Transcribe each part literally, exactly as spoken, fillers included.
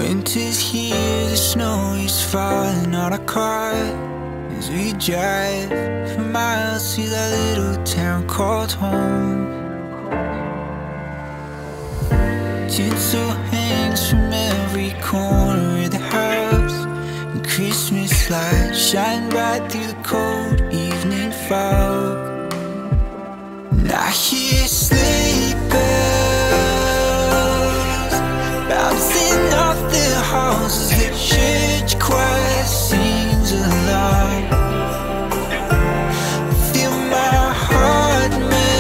Winter's here, the snow is falling on our car as we drive for miles to that little town called home. Tinsel hangs from every corner of the house, and Christmas lights shine bright through the cold evening fog. And I hear sleigh bells bouncing off the halls as the church choir sings along. Feel my heart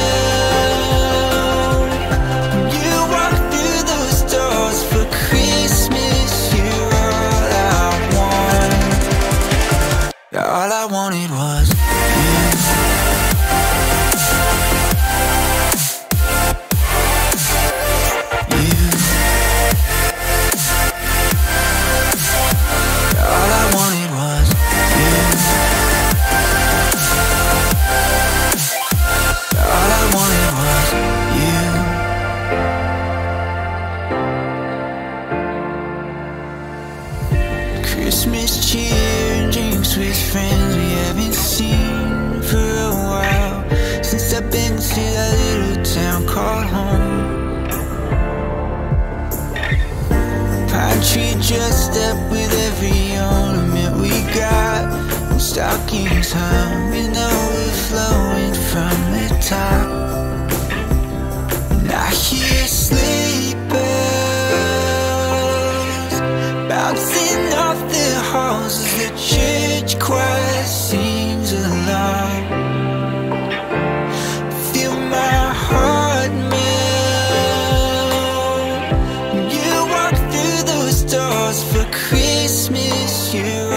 melt when you walk through those doors for Christmas. You're all I want. All I wanted was you. Christmas cheer and drinks with friends we haven't seen for a while, since I've been to that little town called home. Pine tree dressed up with every ornament we got, and stockings hung and overflowing from the top. And I hear sleigh bells bouncing off the halls as the church choir sings along. Feel my heart melt when you walk through those doors for Christmas. You're